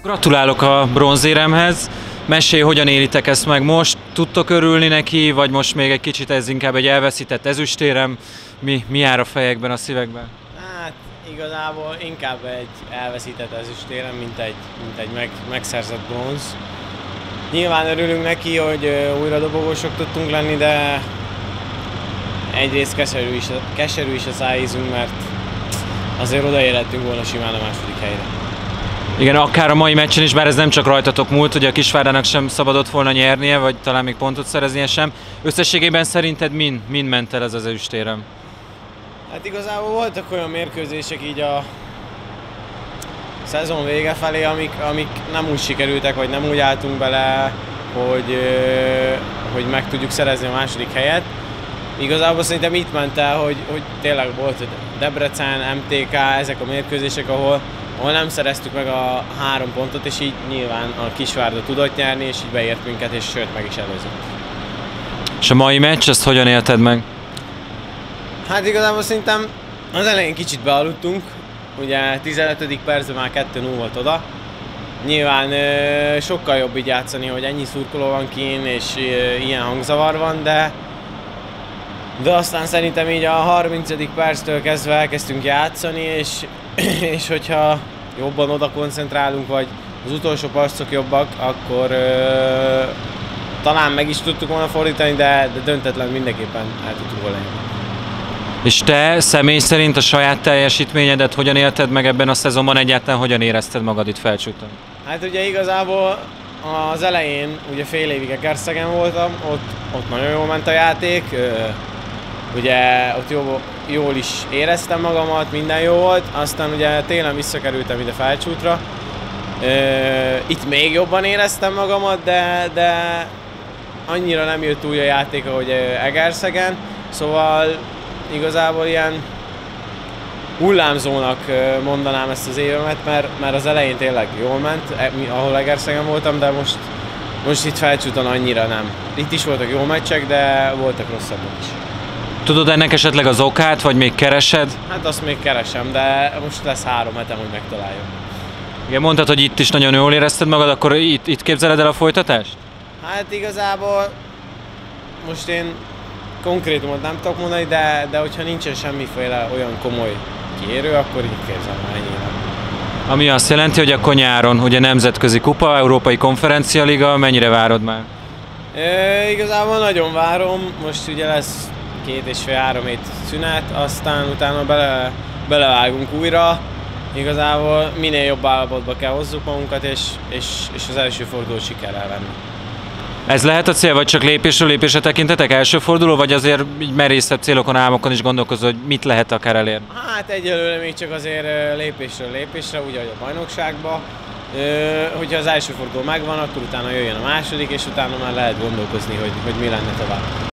Gratulálok a bronzéremhez. Mesélj, hogyan élitek ezt meg most? Tudtok örülni neki, vagy most még egy kicsit ez inkább egy elveszített ezüstérem? Mi jár a fejekben, a szívekben? Hát igazából inkább egy elveszített ezüstérem, mint egy megszerzett bronz. Nyilván örülünk neki, hogy újra dobogósok tudtunk lenni, de egyrészt keserű is a szájízünk, mert azért odaérhettünk volna simán a második helyre. Igen, akár a mai meccsen is, bár ez nem csak rajtatok múlt, ugye a Kisvárdának sem szabadott volna nyernie, vagy talán még pontot szereznie sem. Összességében szerinted mind ment el ez az ezüstérem? Hát igazából voltak olyan mérkőzések így a szezon vége felé, amik nem úgy sikerültek, vagy nem úgy álltunk bele, hogy meg tudjuk szerezni a második helyet. Igazából szerintem itt ment el, hogy tényleg volt Debrecen, MTK, ezek a mérkőzések, ahol nem szereztük meg a 3 pontot, és így nyilván a Kisvárda tudott nyerni, és így beért minket, és sőt meg is előzött. És a mai meccs, ezt hogyan élted meg? Hát igazából szerintem az elején kicsit bealudtunk, ugye 15. percben már 2-0 volt oda. Nyilván sokkal jobb így játszani, hogy ennyi szurkoló van kín, és ilyen hangzavar van, de aztán szerintem így a 30. perctől kezdve elkezdtünk játszani, és hogyha jobban oda koncentrálunk, vagy az utolsó percok jobbak, akkor talán meg is tudtuk volna fordítani, de döntetlen mindenképpen el tudtuk volna. És te személy szerint a saját teljesítményedet hogyan élted meg ebben a szezonban, egyáltalán hogyan érezted magad itt Felcsúton? Hát ugye igazából az elején ugye fél évig Egerszegen voltam, ott nagyon jól ment a játék, ugye ott jól is éreztem magamat, minden jó volt, aztán ugye télen visszakerültem ide Felcsútra, itt még jobban éreztem magamat, de annyira nem jött úgy a játék, ahogy Egerszegen, szóval igazából ilyen hullámzónak mondanám ezt az évemet, mert az elején tényleg jól ment, ahol Egerszegen voltam, de most itt Felcsúton annyira nem. Itt is voltak jó meccsek, de voltak rosszabbak is. Tudod ennek esetleg az okát, vagy még keresed? Hát azt még keresem, de most lesz 3 hetem, hogy megtaláljam. Igen, mondtad, hogy itt is nagyon jól érezted magad, akkor itt képzeled el a folytatást? Hát igazából most én konkrétumot nem tudok mondani, de hogyha nincsen semmiféle olyan komoly kérő, akkor így képzelem ennyire. Ami azt jelenti, hogy akkor nyáron ugye nemzetközi kupa, Európai Konferencia Liga, mennyire várod már? Igazából nagyon várom, most ugye lesz 2,5-3 hét szünet, aztán utána belevágunk újra. Igazából minél jobb állapotba kell hozzuk magunkat, és az első fordulót sikerrel venni. Ez lehet a cél, vagy csak lépésről lépésre tekintetek? Első forduló, vagy azért így merészebb célokon, álmokon is gondolkozol, hogy mit lehet akár elérni? Hát egyelőre még csak azért lépésről lépésre, úgy ahogy a bajnokságban. Hogyha az első forduló megvan, akkor utána jöjjön a második, és utána már lehet gondolkozni, hogy mi lenne tovább.